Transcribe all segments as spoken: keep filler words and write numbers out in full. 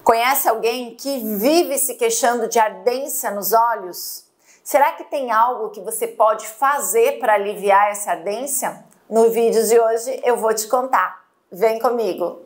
Conhece alguém que vive se queixando de ardência nos olhos? Será que tem algo que você pode fazer para aliviar essa ardência? No vídeo de hoje eu vou te contar. Vem comigo!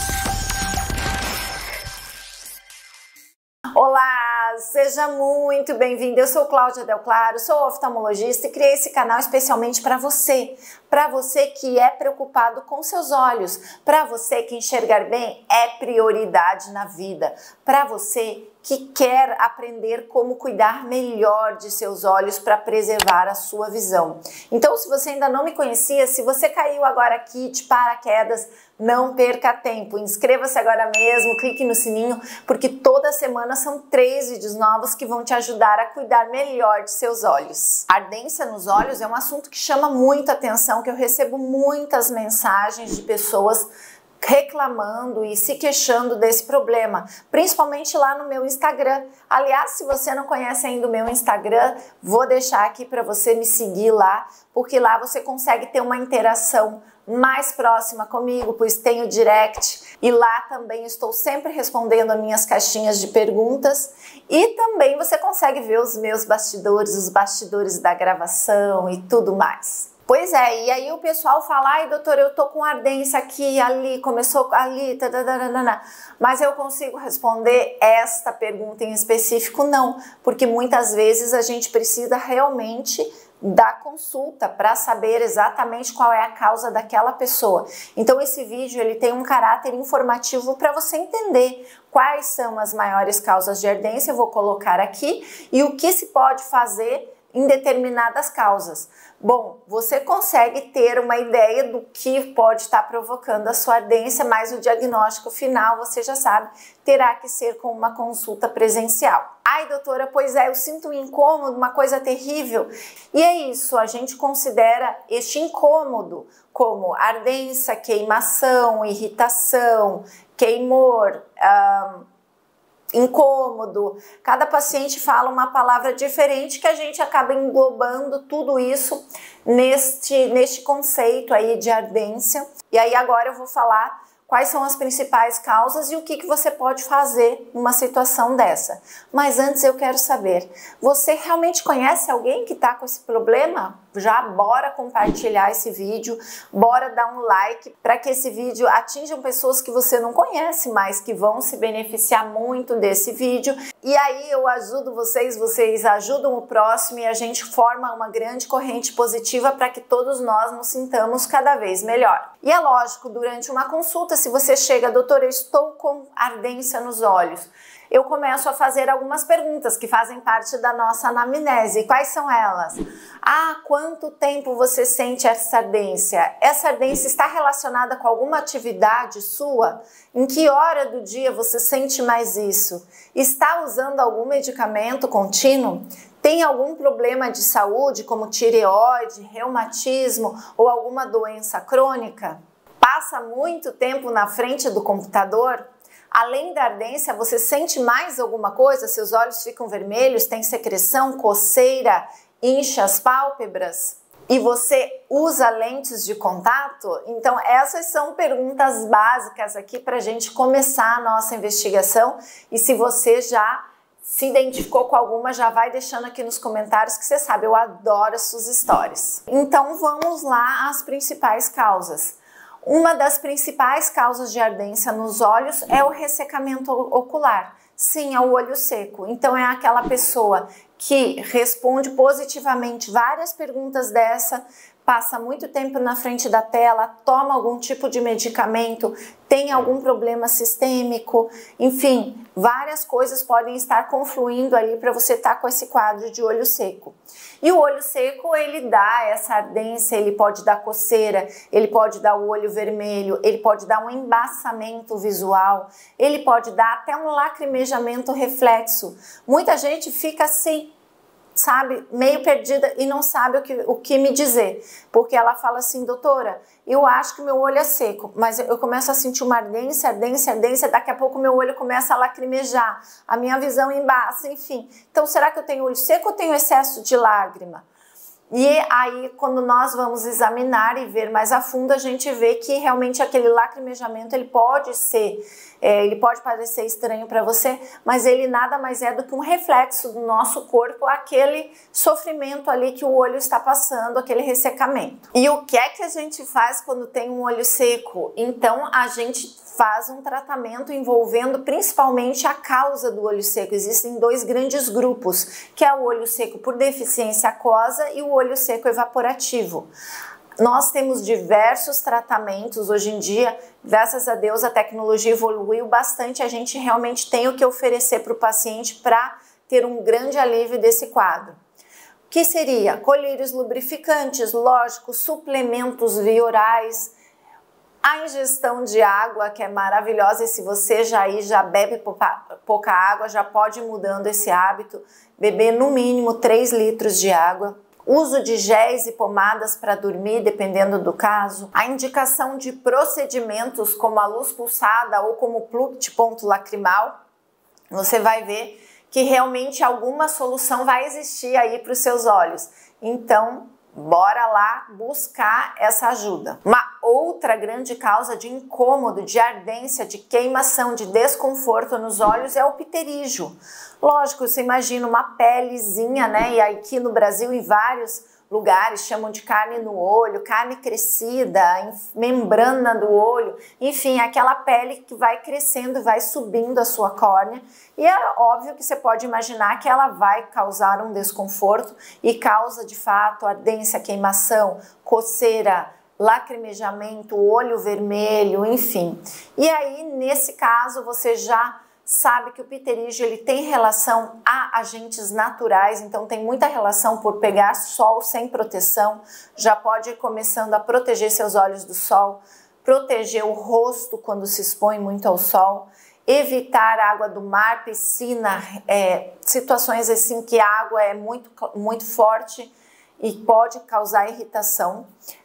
Olá, seja muito bem-vindo. Eu sou Cláudia Del Claro, sou oftalmologista e criei esse canal especialmente para você. Para você que é preocupado com seus olhos, para você que enxergar bem é prioridade na vida, para você que quer aprender como cuidar melhor de seus olhos para preservar a sua visão. Então, se você ainda não me conhecia, se você caiu agora aqui de paraquedas, não perca tempo. Inscreva-se agora mesmo, clique no sininho, porque toda semana são três vídeos novos que vão te ajudar a cuidar melhor de seus olhos. Ardência nos olhos é um assunto que chama muita atenção, que eu recebo muitas mensagens de pessoas reclamando e se queixando desse problema, principalmente lá no meu Instagram. Aliás, se você não conhece ainda o meu Instagram, vou deixar aqui para você me seguir lá, porque lá você consegue ter uma interação mais próxima comigo, pois tenho direct e lá também estou sempre respondendo as minhas caixinhas de perguntas e também você consegue ver os meus bastidores, os bastidores da gravação e tudo mais. Pois é, e aí o pessoal fala, ai doutora, eu tô com ardência aqui, ali, começou ali, tadadadana. Mas eu consigo responder esta pergunta em específico? Não, porque muitas vezes a gente precisa realmente da consulta para saber exatamente qual é a causa daquela pessoa. Então esse vídeo ele tem um caráter informativo para você entender quais são as maiores causas de ardência, eu vou colocar aqui, e o que se pode fazer em determinadas causas. Bom, você consegue ter uma ideia do que pode estar provocando a sua ardência, mas o diagnóstico final, você já sabe, terá que ser com uma consulta presencial. Ai, doutora, pois é, eu sinto um incômodo, uma coisa terrível. E é isso, a gente considera este incômodo como ardência, queimação, irritação, queimor, ah, incômodo. Cada paciente fala uma palavra diferente que a gente acaba englobando tudo isso neste, neste conceito aí de ardência. E aí agora eu vou falar quais são as principais causas e o que, que você pode fazer numa situação dessa. Mas antes eu quero saber, você realmente conhece alguém que está com esse problema? Já bora compartilhar esse vídeo, bora dar um like para que esse vídeo atinja pessoas que você não conhece, mas que vão se beneficiar muito desse vídeo. E aí eu ajudo vocês, vocês ajudam o próximo e a gente forma uma grande corrente positiva para que todos nós nos sintamos cada vez melhor. E é lógico, durante uma consulta, se você chega, doutora, eu estou com ardência nos olhos, eu começo a fazer algumas perguntas que fazem parte da nossa anamnese. Quais são elas? Há quanto tempo você sente essa ardência? Essa ardência está relacionada com alguma atividade sua? Em que hora do dia você sente mais isso? Está usando algum medicamento contínuo? Tem algum problema de saúde, como tireoide, reumatismo ou alguma doença crônica? Passa muito tempo na frente do computador? Além da ardência, você sente mais alguma coisa? Seus olhos ficam vermelhos, tem secreção, coceira, incha as pálpebras? E você usa lentes de contato? Então essas são perguntas básicas aqui para a gente começar a nossa investigação. E se você já se identificou com alguma, já vai deixando aqui nos comentários que você sabe, eu adoro as suas histórias. Então vamos lá às principais causas. Uma das principais causas de ardência nos olhos é o ressecamento ocular. Sim, é o olho seco. Então é aquela pessoa que responde positivamente várias perguntas dessa, passa muito tempo na frente da tela, toma algum tipo de medicamento, tem algum problema sistêmico, enfim, várias coisas podem estar confluindo ali para você estar com esse quadro de olho seco. E o olho seco, ele dá essa ardência, ele pode dar coceira, ele pode dar o olho vermelho, ele pode dar um embaçamento visual, ele pode dar até um lacrimejamento reflexo. Muita gente fica assim, sabe, meio perdida e não sabe o que, o que me dizer, porque ela fala assim, doutora, eu acho que meu olho é seco, mas eu começo a sentir uma ardência, ardência, ardência, daqui a pouco meu olho começa a lacrimejar, a minha visão embaça, enfim. Então será que eu tenho olho seco ou tenho excesso de lágrima? E aí, quando nós vamos examinar e ver mais a fundo, a gente vê que realmente aquele lacrimejamento, ele pode ser, é, ele pode parecer estranho para você, mas ele nada mais é do que um reflexo do nosso corpo, aquele sofrimento ali que o olho está passando, aquele ressecamento. E o que é que a gente faz quando tem um olho seco? Então, a gente faz um tratamento envolvendo principalmente a causa do olho seco. Existem dois grandes grupos, que é o olho seco por deficiência aquosa e o olho seco evaporativo. Nós temos diversos tratamentos hoje em dia, graças a Deus a tecnologia evoluiu bastante, a gente realmente tem o que oferecer para o paciente para ter um grande alívio desse quadro. Que seria colírios lubrificantes, lógico, suplementos via orais, a ingestão de água, que é maravilhosa, e se você já aí já bebe pouca, pouca água, já pode ir mudando esse hábito, beber no mínimo três litros de água. Uso de géis e pomadas para dormir, dependendo do caso. A indicação de procedimentos como a luz pulsada ou como plug de ponto lacrimal. Você vai ver que realmente alguma solução vai existir aí para os seus olhos. Então, bora lá buscar essa ajuda. Uma outra grande causa de incômodo, de ardência, de queimação, de desconforto nos olhos é o pterígio. Lógico, você imagina uma pelezinha, né? E aqui no Brasil, em vários lugares, chamam de carne no olho, carne crescida, membrana do olho, enfim, aquela pele que vai crescendo, vai subindo a sua córnea. E é óbvio que você pode imaginar que ela vai causar um desconforto e causa, de fato, ardência, queimação, coceira, lacrimejamento, olho vermelho, enfim. E aí, nesse caso, você já sabe que o pterígio ele tem relação a agentes naturais, então tem muita relação por pegar sol sem proteção, já pode ir começando a proteger seus olhos do sol, proteger o rosto quando se expõe muito ao sol, evitar água do mar, piscina, é, situações assim que a água é muito, muito forte e pode causar irritação.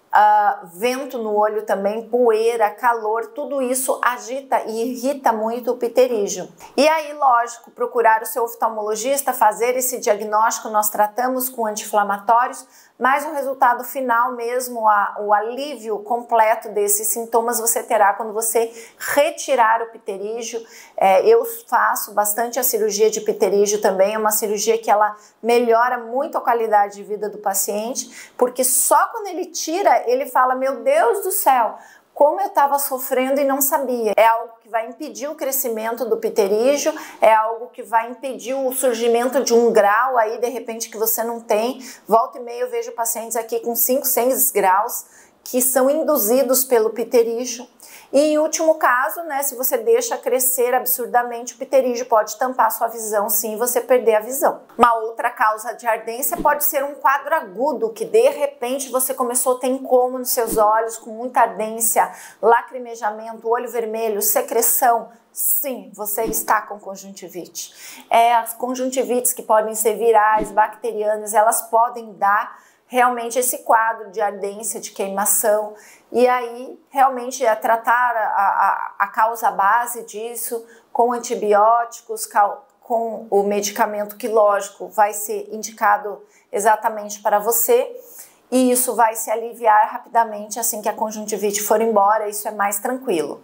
Uh, vento no olho também, poeira, calor, tudo isso agita e irrita muito o pterígio. E aí, lógico, procurar o seu oftalmologista, fazer esse diagnóstico, nós tratamos com anti-inflamatórios, mas o resultado final mesmo, a, o alívio completo desses sintomas você terá quando você retirar o pterígio. É, eu faço bastante a cirurgia de pterígio também, é uma cirurgia que ela melhora muito a qualidade de vida do paciente, porque só quando ele tira, ele fala, meu Deus do céu, como eu estava sofrendo e não sabia. É algo que vai impedir o crescimento do pterígio, é algo que vai impedir o surgimento de um grau aí, de repente, que você não tem. Volta e meia eu vejo pacientes aqui com cinco, seis graus, que são induzidos pelo pterígio. E em último caso, né, se você deixa crescer absurdamente, o pterígio pode tampar sua visão, sim, e você perder a visão. Uma outra causa de ardência pode ser um quadro agudo, que de repente você começou a ter incômodo nos seus olhos, com muita ardência, lacrimejamento, olho vermelho, secreção. Sim, você está com conjuntivite. É, as conjuntivites que podem ser virais, bacterianas, elas podem dar realmente esse quadro de ardência, de queimação, e aí realmente é tratar a, a, a causa base disso com antibióticos, com o medicamento que, lógico, vai ser indicado exatamente para você, e isso vai se aliviar rapidamente assim que a conjuntivite for embora, isso é mais tranquilo.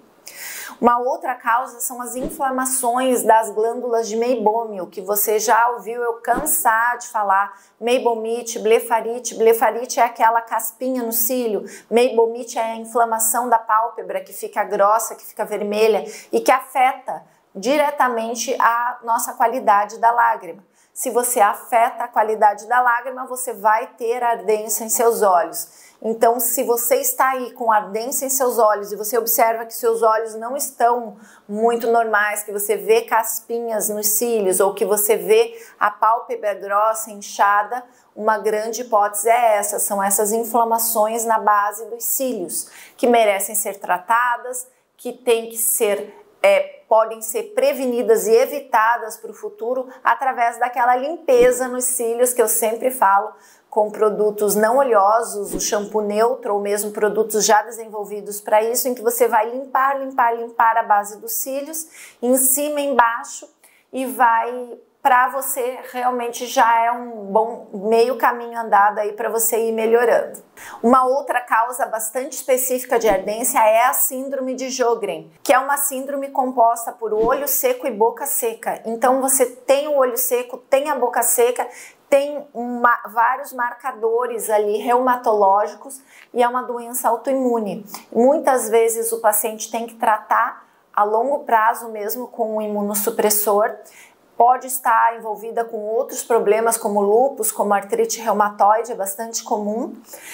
Uma outra causa são as inflamações das glândulas de meibômio, que você já ouviu eu cansar de falar, meibomite, blefarite. Blefarite é aquela caspinha no cílio, meibomite é a inflamação da pálpebra que fica grossa, que fica vermelha e que afeta diretamente a nossa qualidade da lágrima. Se você afeta a qualidade da lágrima, você vai ter ardência em seus olhos. Então, se você está aí com ardência em seus olhos e você observa que seus olhos não estão muito normais, que você vê caspinhas nos cílios ou que você vê a pálpebra grossa, inchada, uma grande hipótese é essa, são essas inflamações na base dos cílios, que merecem ser tratadas, que têm que ser... É, podem ser prevenidas e evitadas para o futuro através daquela limpeza nos cílios que eu sempre falo, com produtos não oleosos, o shampoo neutro ou mesmo produtos já desenvolvidos para isso, em que você vai limpar, limpar, limpar a base dos cílios, em cima e embaixo, e vai para você realmente já é um bom meio caminho andado aí para você ir melhorando. Uma outra causa bastante específica de ardência é a síndrome de Sjögren, que é uma síndrome composta por olho seco e boca seca. Então você tem o olho seco, tem a boca seca, tem uma, vários marcadores ali reumatológicos e é uma doença autoimune. Muitas vezes o paciente tem que tratar a longo prazo mesmo com um imunossupressor. Pode estar envolvida com outros problemas como lúpus, como artrite reumatoide, é bastante comum.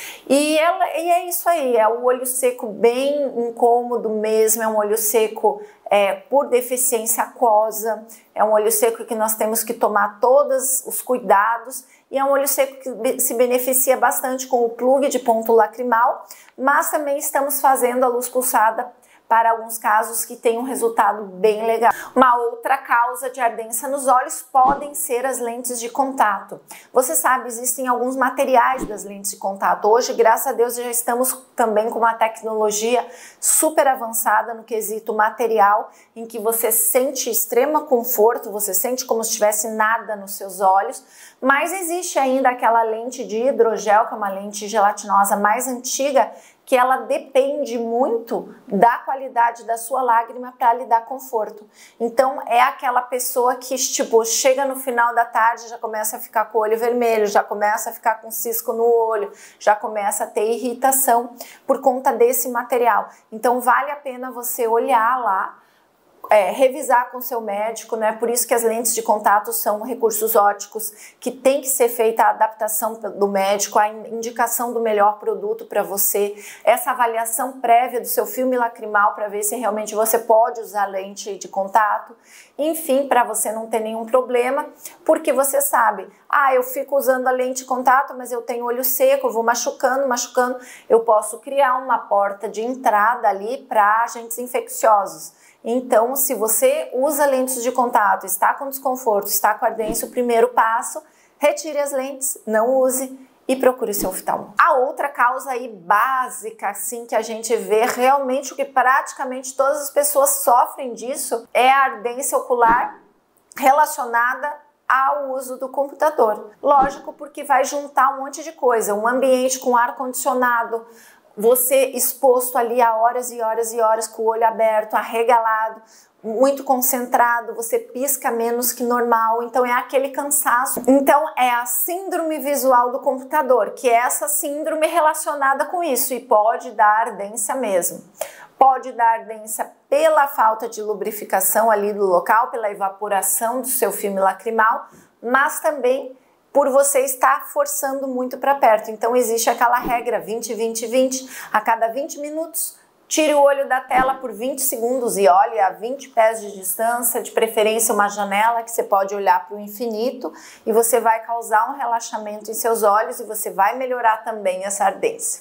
E, ela, e é isso aí, é o olho seco bem incômodo mesmo, é um olho seco é, por deficiência aquosa, é um olho seco que nós temos que tomar todos os cuidados e é um olho seco que se beneficia bastante com o plug de ponto lacrimal, mas também estamos fazendo a luz pulsada para alguns casos que tem um resultado bem legal. Uma outra causa de ardência nos olhos podem ser as lentes de contato. Você sabe, existem alguns materiais das lentes de contato. Hoje, graças a Deus, já estamos também com uma tecnologia super avançada no quesito material, em que você sente extremo conforto, você sente como se tivesse nada nos seus olhos, mas existe ainda aquela lente de hidrogel, que é uma lente gelatinosa mais antiga, que ela depende muito da qualidade da sua lágrima para lhe dar conforto. Então é aquela pessoa que tipo chega no final da tarde, já começa a ficar com o olho vermelho, já começa a ficar com cisco no olho, já começa a ter irritação por conta desse material. Então vale a pena você olhar lá, É, revisar com seu médico, né? Por isso que as lentes de contato são recursos ópticos que tem que ser feita a adaptação do médico, a indicação do melhor produto para você, essa avaliação prévia do seu filme lacrimal para ver se realmente você pode usar lente de contato, enfim, para você não ter nenhum problema, porque você sabe, ah, eu fico usando a lente de contato, mas eu tenho olho seco, eu vou machucando, machucando, eu posso criar uma porta de entrada ali para agentes infecciosos. Então, se você usa lentes de contato, está com desconforto, está com ardência, o primeiro passo, retire as lentes, não use e procure seu oftalmo. A outra causa aí básica, assim, que a gente vê realmente o que praticamente todas as pessoas sofrem disso é a ardência ocular relacionada ao uso do computador. Lógico, porque vai juntar um monte de coisa, um ambiente com ar-condicionado, você exposto ali a horas e horas e horas com o olho aberto, arregalado, muito concentrado, você pisca menos que normal, então é aquele cansaço. Então é a síndrome visual do computador, que é essa síndrome relacionada com isso e pode dar ardência mesmo. Pode dar ardência pela falta de lubrificação ali do local, pela evaporação do seu filme lacrimal, mas também por você estar forçando muito para perto. Então existe aquela regra vinte, vinte, vinte, a cada vinte minutos, tire o olho da tela por vinte segundos e olhe a vinte pés de distância, de preferência uma janela que você pode olhar para o infinito e você vai causar um relaxamento em seus olhos e você vai melhorar também essa ardência.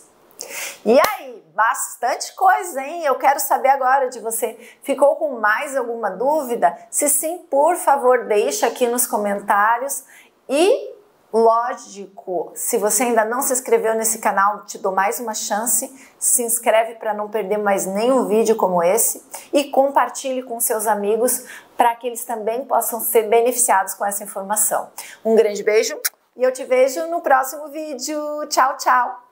E aí, bastante coisa, hein? Eu quero saber agora de você. Ficou com mais alguma dúvida? Se sim, por favor, deixa aqui nos comentários e lógico, se você ainda não se inscreveu nesse canal, te dou mais uma chance, se inscreve para não perder mais nenhum vídeo como esse e compartilhe com seus amigos para que eles também possam ser beneficiados com essa informação. Um grande beijo e eu te vejo no próximo vídeo. Tchau, tchau!